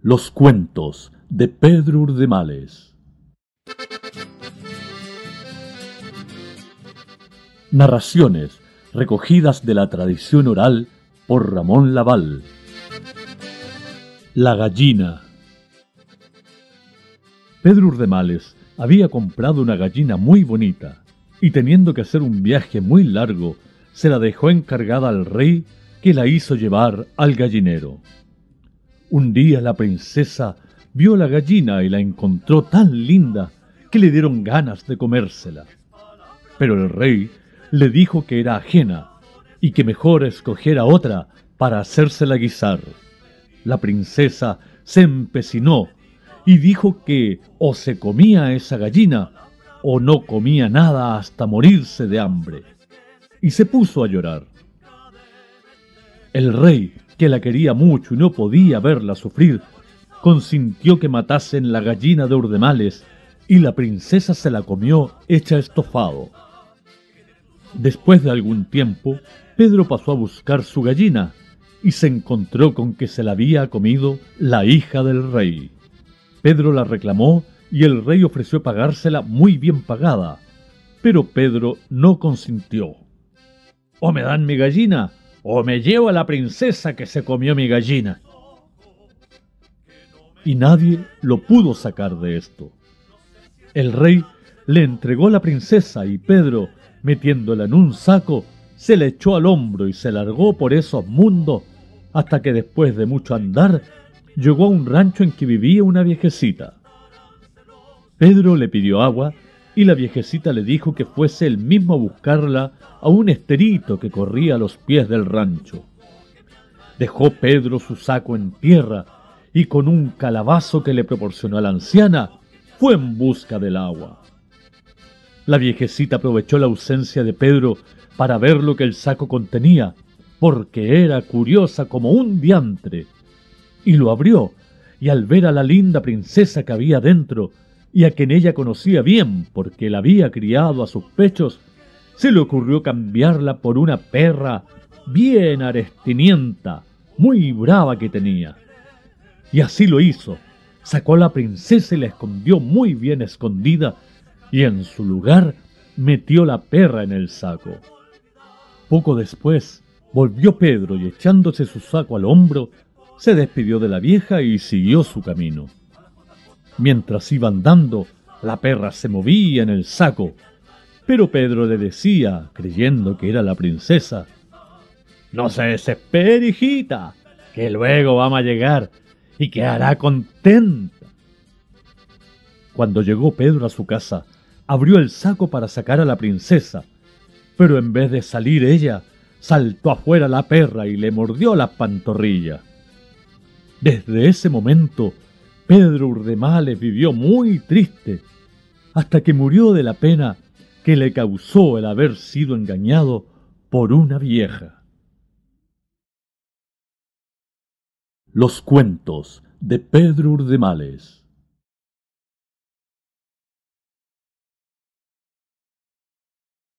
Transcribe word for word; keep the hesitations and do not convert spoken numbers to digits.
Los cuentos de Pedro Urdemales. Narraciones recogidas de la tradición oral por Ramón Laval. La gallina. Pedro Urdemales había comprado una gallina muy bonita y, teniendo que hacer un viaje muy largo, se la dejó encargada al rey, que la hizo llevar al gallinero. Un día la princesa vio la gallina y la encontró tan linda que le dieron ganas de comérsela. Pero el rey le dijo que era ajena y que mejor escogiera otra para hacérsela guisar. La princesa se empecinó y dijo que o se comía esa gallina o no comía nada hasta morirse de hambre, y se puso a llorar. El rey, que la quería mucho y no podía verla sufrir, consintió que matasen la gallina de Urdemales, y la princesa se la comió hecha estofado. Después de algún tiempo, Pedro pasó a buscar su gallina y se encontró con que se la había comido la hija del rey. Pedro la reclamó y el rey ofreció pagársela muy bien pagada, pero Pedro no consintió. «O me dan mi gallina, o me llevo a la princesa que se comió mi gallina». Y nadie lo pudo sacar de esto. El rey le entregó la princesa y Pedro, metiéndola en un saco, se la echó al hombro y se largó por esos mundos hasta que, después de mucho andar, llegó a un rancho en que vivía una viejecita. Pedro le pidió agua y la viejecita le dijo que fuese él mismo a buscarla a un esterito que corría a los pies del rancho. Dejó Pedro su saco en tierra y, con un calabazo que le proporcionó a la anciana, fue en busca del agua. La viejecita aprovechó la ausencia de Pedro para ver lo que el saco contenía, porque era curiosa como un diantre, y lo abrió, y al ver a la linda princesa que había dentro, y a quien ella conocía bien porque la había criado a sus pechos, se le ocurrió cambiarla por una perra bien arestinienta, muy brava que tenía. Y así lo hizo. Sacó a la princesa y la escondió muy bien escondida, y en su lugar metió la perra en el saco. Poco después volvió Pedro y, echándose su saco al hombro, se despidió de la vieja y siguió su camino. Mientras iba andando, la perra se movía en el saco, pero Pedro le decía, creyendo que era la princesa: «No se desespere, hijita, que luego vamos a llegar y quedará contenta». Cuando llegó Pedro a su casa, abrió el saco para sacar a la princesa, pero en vez de salir ella, saltó afuera la perra y le mordió las pantorrillas. Desde ese momento, Pedro Urdemales vivió muy triste, hasta que murió de la pena que le causó el haber sido engañado por una vieja. Los cuentos de Pedro Urdemales.